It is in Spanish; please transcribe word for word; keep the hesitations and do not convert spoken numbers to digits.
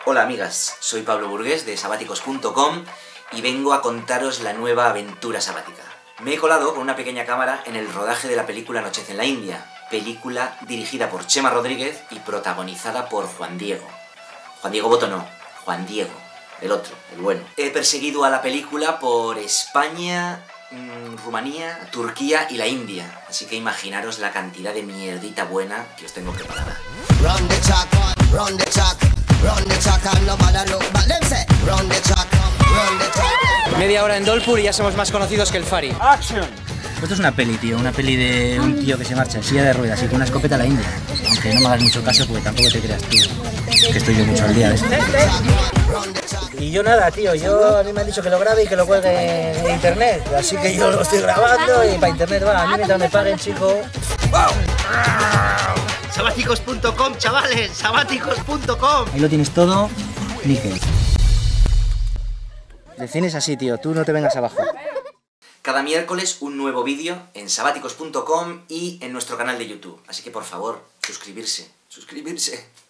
Hola amigas, soy Pablo Burgués de sabáticos punto com y vengo a contaros la nueva aventura sabática. Me he colado con una pequeña cámara en el rodaje de la película Anochece en la India, película dirigida por Chema Rodríguez y protagonizada por Juan Diego. Juan Diego Boto no, Juan Diego, el otro, el bueno. He perseguido a la película por España, mmm, Rumanía, Turquía y la India, así que imaginaros la cantidad de mierdita buena que os tengo preparada. Run the track, run the track, run the track and nobody look back. Them say, run the track, run the track. Media hora en Dolpur y ya somos más conocidos que el Fari. ¡Action! Esto es una peli, tío, una peli de un tío que se marcha en silla de ruedas y con una escopeta a la India. Aunque no me hagas mucho caso porque tampoco te creas tú que estoy yo mucho al día de esto. Y yo nada, tío, yo a mí me han dicho que lo grabe y que lo cuelgue en internet. Así que yo lo estoy grabando y para internet va. A mí mientras me paguen, chico. sabáticos punto com, chavales, sabáticos punto com. Ahí lo tienes todo, níquel. De cine es así, tío, tú no te vengas abajo. Cada miércoles un nuevo vídeo en sabáticos punto com y en nuestro canal de YouTube. Así que por favor, suscribirse, suscribirse.